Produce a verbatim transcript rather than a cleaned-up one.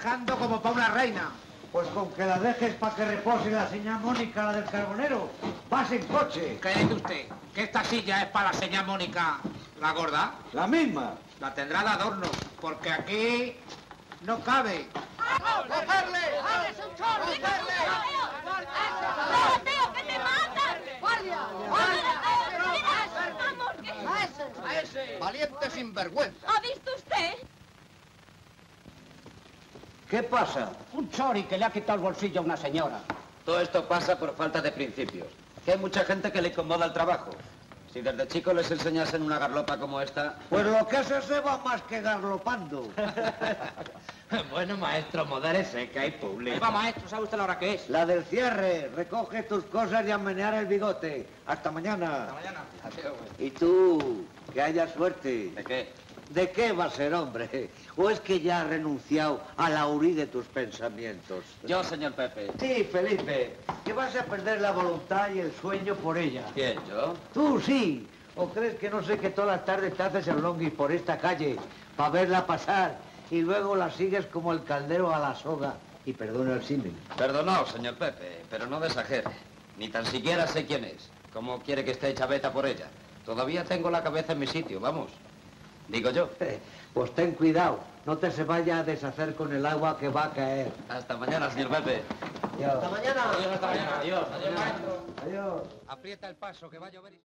dejando como para una reina. Pues con que la dejes para que repose la señora Mónica, la del carbonero, vas en coche. ¿Qué dice usted? ¿Que esta silla es para la señora Mónica, la gorda? La misma. La tendrá de adorno, porque aquí no cabe. ¡Cogerle! ¡Eres un chorro! ¡Cogerle! ¡No, tío, que te matan! ¡Guardia! ¡Vamos, que... ¡A ese! ¡A ese! ¡Valiente sinvergüenza! ¿Ha visto usted? ¿Qué pasa? Un chori que le ha quitado el bolsillo a una señora. Todo esto pasa por falta de principios. Que hay mucha gente que le incomoda el trabajo. Si desde chico les enseñasen una garlopa como esta... Pues lo que eso se va más que garlopando. Bueno, maestro, modérese, que hay público. Ahí va, maestro, ¿sabe usted la hora que es? La del cierre. Recoge tus cosas y a menear el bigote. Hasta mañana. Hasta mañana. Y tú, que haya suerte. ¿De qué? ¿De qué va a ser, hombre? ¿O es que ya has renunciado a la hurí de tus pensamientos? Yo, señor Pepe. Sí, Felipe, que vas a perder la voluntad y el sueño por ella. ¿Quién, yo? Tú sí. ¿O crees que no sé que todas las tardes te haces el longuis por esta calle para verla pasar y luego la sigues como el caldero a la soga? Y perdona el símil. Perdonado, señor Pepe, pero no desajere. Ni tan siquiera sé quién es. ¿Cómo quiere que esté hecha beta por ella? Todavía tengo la cabeza en mi sitio, vamos. Digo yo. Pues ten cuidado, no te se vaya a deshacer con el agua que va a caer. Hasta mañana, señor Pepe. Adiós. Hasta mañana. Adiós, hasta mañana. Adiós, adiós, maestro. Adiós. Aprieta el paso, que va a llover y...